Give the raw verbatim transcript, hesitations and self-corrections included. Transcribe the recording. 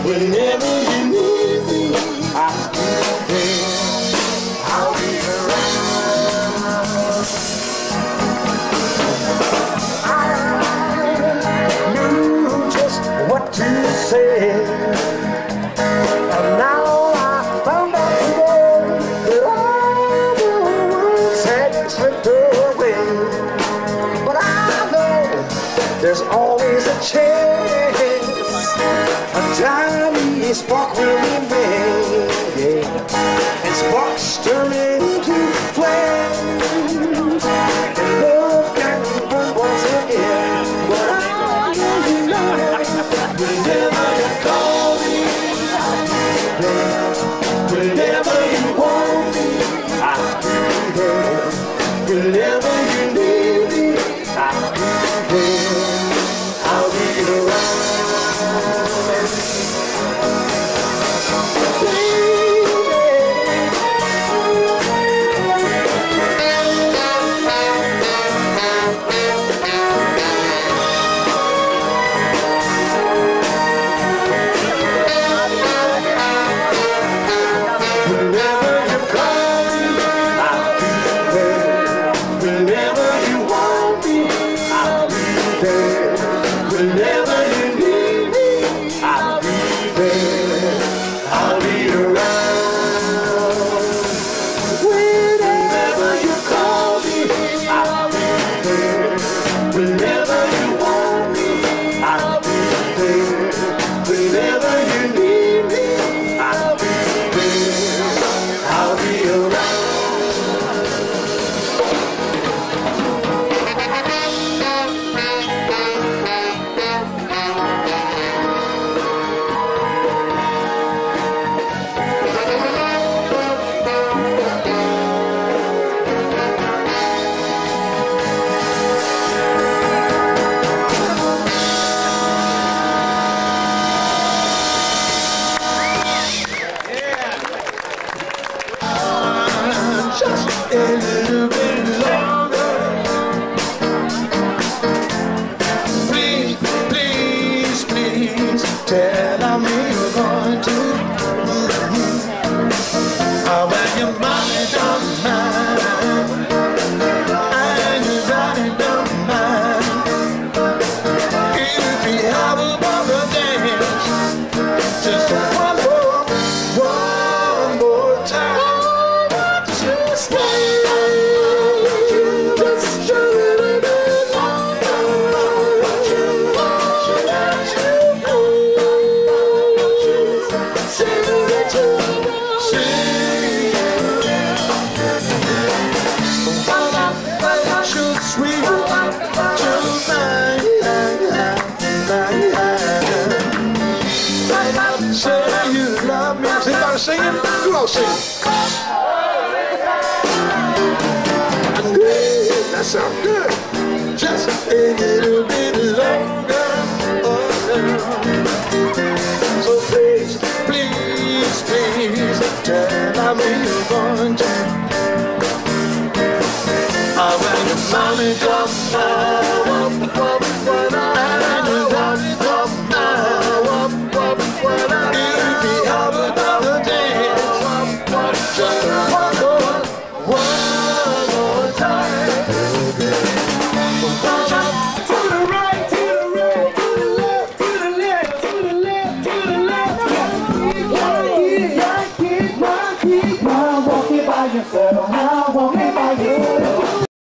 Whenever you need me, I'll be there. I'll be around. I knew just what to say, and now I found out today that all the words had slipped away. But I know there's always a chance, a tiny spark will remain, yeah. And sparks turn into flames, and love can burn once again. But I know you know, whenever you call me, I'll be there. Whenever you want me, I'll be there. Whenever you need me, I'll be there. I'll be around. Whenever you need me, I'll be there. I'll be around. Whenever you call me, I'll be there. Whenever you want me, I'll be there. Whenever you need me, I'll be there. I'll be around. Just a little bit longer. Please, please, please tell me you're going to. Oh, when your money don't mind, and your body don't mind, if you have another dance, just one more, one more time. Singing, who else singing? Good, that sounds good. Just a little bit longer. So please, please, please, tell me you're going.